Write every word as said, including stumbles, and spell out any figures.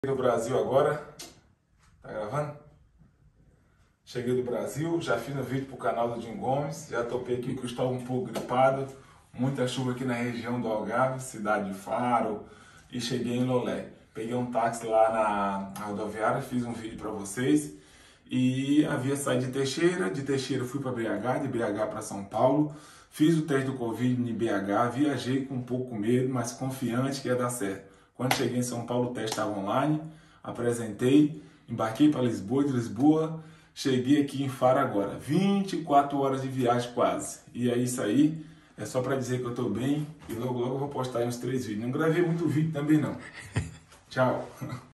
Do Brasil agora, tá gravando? Cheguei do Brasil, já fiz um vídeo pro canal do Jim Gomes, já topei aqui que eu estou um pouco gripado, muita chuva aqui na região do Algarve, cidade de Faro, e cheguei em Lolé. Peguei um táxi lá na rodoviária, fiz um vídeo para vocês, e havia saído de Teixeira, de Teixeira fui para B H, de B H para São Paulo, fiz o teste do Covid em B H, viajei com um pouco medo, mas confiante que ia dar certo. Quando cheguei em São Paulo, o teste estava online, apresentei, embarquei para Lisboa, de Lisboa, cheguei aqui em Faro agora. vinte e quatro horas de viagem quase. E é isso aí, é só para dizer que eu estou bem e logo logo eu vou postar uns três vídeos. Não gravei muito vídeo também não. Tchau.